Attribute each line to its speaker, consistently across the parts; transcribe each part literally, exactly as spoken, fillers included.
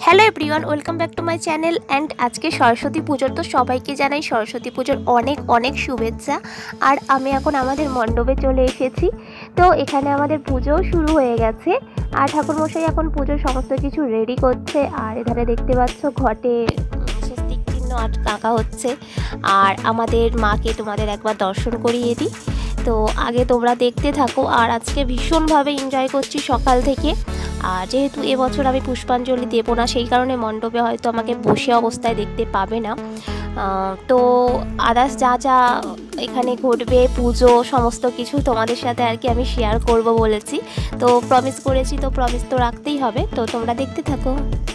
Speaker 1: Hello everyone, welcome back to my channel. And আজকে সরস্বতী পুজোর, তো সবাইকে জানাই সরস্বতী পুজোর অনেক অনেক শুভেচ্ছা। আর আমি এখন আমাদের মণ্ডপে চলে এসেছি। তো এখানে আমাদের পুজোও শুরু হয়ে গেছে, আর ঠাকুরমশাই এখন পুজোর সমস্ত কিছু রেডি করছে। আর এধারে দেখতে পাচ্ছ ঘটে স্বস্তিক চিহ্ন আঁকা হচ্ছে। আর আমাদের মাকে তোমাদের একবার দর্শন করিয়ে দিই। তো আগে তোমরা দেখতে থাকো। আর আজকে ভীষণভাবে এনজয় করছি সকাল থেকে। আর যেহেতু এবছর আমি পুষ্পাঞ্জলি দেবো না, সেই কারণে মণ্ডপে হয়তো আমাকে বসে অবস্থায় দেখতে পাবে না। তো আদার্স যা যা এখানে ঘটবে, পুজো সমস্ত কিছু তোমাদের সাথে আর কি আমি শেয়ার করব বলেছি। তো প্রমিস করেছি, তো প্রমিস তো রাখতেই হবে। তো তোমরা দেখতে থাকো।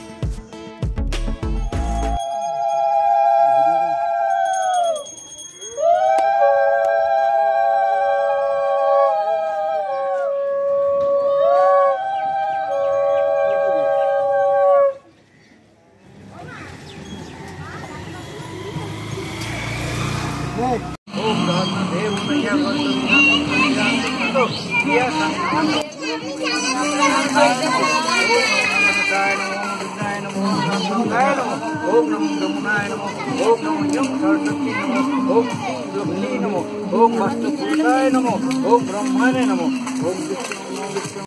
Speaker 2: ओम नमो यमुनाय नमो, ओम नमो यम सरस्वती नमो, ओम श्री लक्ष्मी नमो, ओम वास्तुपुरुषाय नमो, ओम ब्रह्मणे नमो, ओम विष्णु विष्णु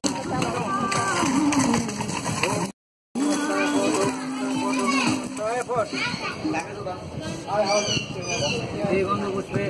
Speaker 2: पुष्पे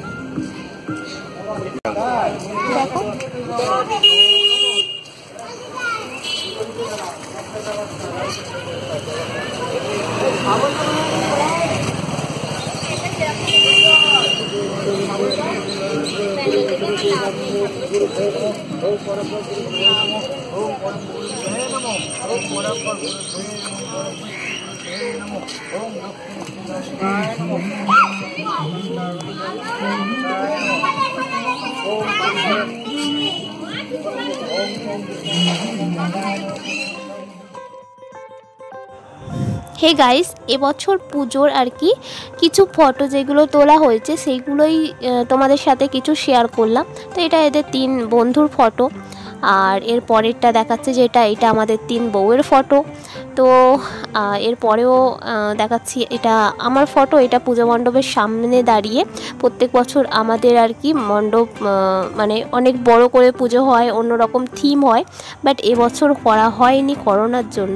Speaker 1: হে গাইস, এবছর পুজোর আর কি কিছু ফটো যেগুলো তোলা হয়েছে সেইগুলোই তোমাদের সাথে কিছু শেয়ার করলাম। তো এটা এদের তিন বন্ধুর ফটো। আর এর পরেরটা দেখাচ্ছে যেটা এটা আমাদের তিন বউয়ের ফটো। তো এর পরেও দেখাচ্ছি এটা আমার ফটো। এটা পুজো মণ্ডপের সামনে দাঁড়িয়ে প্রত্যেক বছর আমাদের আর কি মণ্ডপ মানে অনেক বড় করে পুজো হয়, অন্যরকম থিম হয়। বাট এবছর করা হয়নি করোনার জন্য।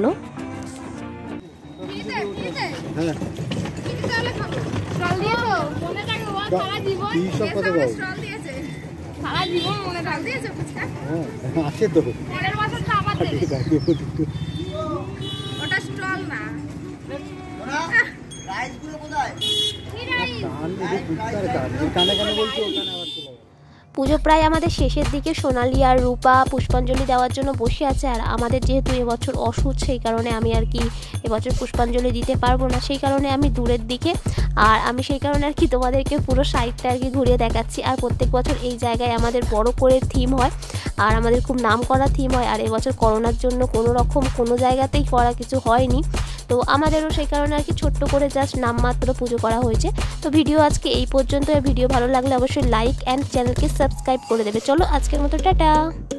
Speaker 1: পুজো প্রায় আমাদের শেষের দিকে। সোনালি আর রূপা পুষ্পাঞ্জলি দেওয়ার জন্য বসে আছে। আর আমাদের যেহেতু এবছর অসুখ, সেই কারণে আমি আর কি এবছর পুষ্পাঞ্জলি দিতে পারবো না, সেই কারণে আমি দূরের দিকে। আর আমি সেই কারণে আর কি তোমাদেরকে পুরো সাইডটা আর কি ঘুরিয়ে দেখাচ্ছি। আর প্রত্যেক বছর এই জায়গায় আমাদের বড় করে থিম হয়, আর আমাদের খুব নাম করা থিম হয়। আর এবছর করোনার জন্য কোনো রকম কোনো জায়গাতেই করা কিছু হয়নি। তো আমাদেরও সেই কারণে আর কি ছোট্ট করে জাস্ট নামমাত্র পুজো করা হয়েছে। তো ভিডিও আজকে এই পর্যন্ত। ভিডিও ভালো লাগলে অবশ্যই লাইক অ্যান্ড চ্যানেলকে সাবস্ক্রাইব করে দেবে। চলো আজকের মতো টাটা।